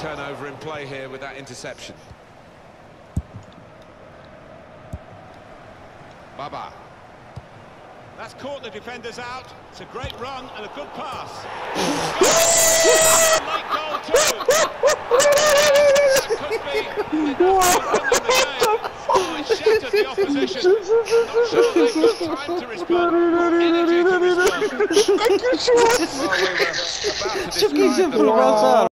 turnover in play here with that interception. Baba. That's caught the defenders out. It's a great run and a good pass. Late goal too. That could be enough to win the game. Oh, it shattered the opposition. Not sure they've got time to respond or energy to respond. Well, we were about to describe the